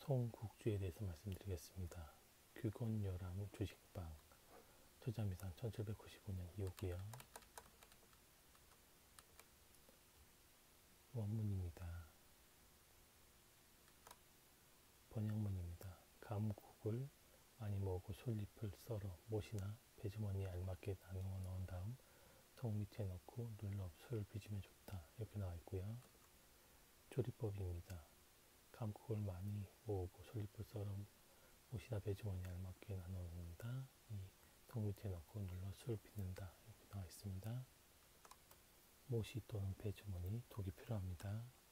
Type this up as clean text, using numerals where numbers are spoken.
송국주에 대해서 말씀드리겠습니다. 규곤열암 주식방 투자미상 1795년 2호기요. 원문입니다. 번역문입니다. 감국을 많이 모으고 솔잎을 썰어 못이나 배주머니에 알맞게 나누어 넣은 다음 통 밑에 넣고 눌러 술을 빚으면 좋다. 이렇게 나와 있고요. 조리법입니다. 감국을 많이 모으고 솔잎을 썰어 못이나 배주머니에 알맞게 나누어 넣는다. 통 밑에 넣고 눌러 술을 빚는다. 이렇게 나와 있습니다. 못이 또는 배주머니, 독이 필요합니다.